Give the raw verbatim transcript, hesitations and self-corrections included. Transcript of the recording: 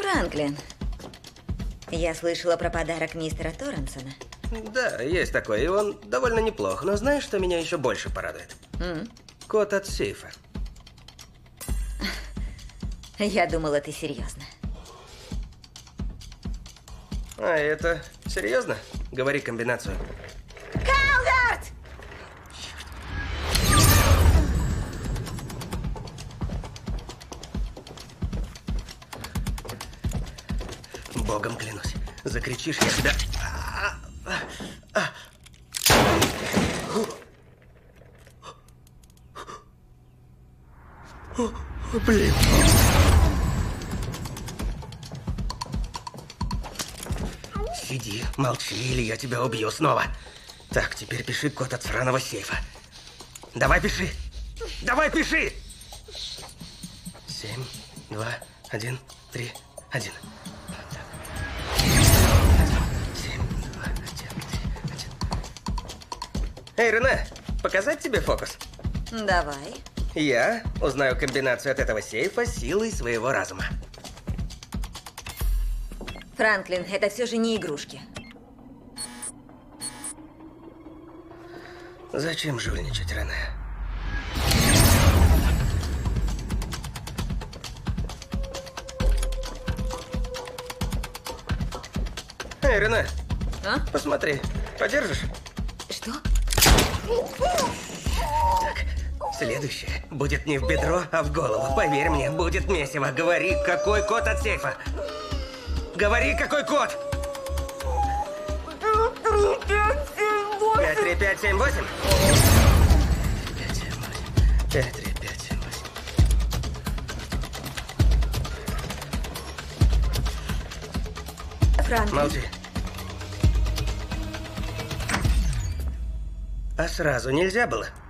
Франклин, я слышала про подарок мистера Торренсона. Да, есть такой, и он довольно неплох. Но знаешь, что меня еще больше порадует? Mm. Код от сейфа. Я думала, ты серьезно. А это серьезно? Говори комбинацию. Калверт! Богом клянусь. Закричишь, я тебя... О, блин. Сиди, молчи, или я тебя убью снова. Так, теперь пиши код от сраного сейфа. Давай пиши. Давай пиши. Семь, два, один, три, один. Семь, два, один, три, один. Эй, Рене, показать тебе фокус? Давай. Я узнаю комбинацию от этого сейфа силой своего разума. Франклин, это все же не игрушки. Зачем жульничать, Рене? Эй, Рене, А? посмотри, подержишь? Что? Так, следующее будет не в бедро, а в голову. Поверь мне, будет месиво. Говори, какой код от сейфа. Говори, какой код. Пять, три, пять, семь, восемь. Пять, семь, восемь. Пять, три, пять, семь, восемь. Франклин. Молчи. А сразу нельзя было?